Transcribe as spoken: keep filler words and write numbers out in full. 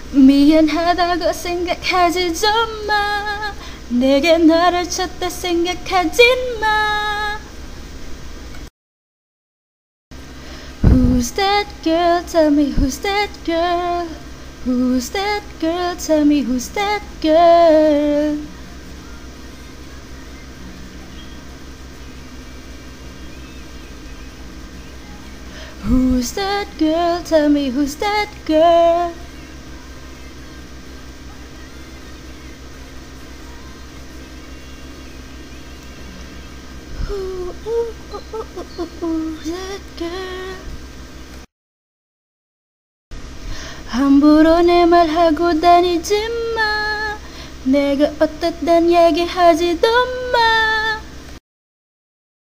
미안하다고 생각하지 좀 마. 내게 나를 쳤다 생각하지 마. Who's that girl? Tell me who's that girl? Who's that girl? Tell me who's that girl? Who's that girl? Tell me who's that girl? Who, who, who, who, who, who's that girl? 함부로 내 말하고 다니지 마. 내가 어떻단 얘기하지도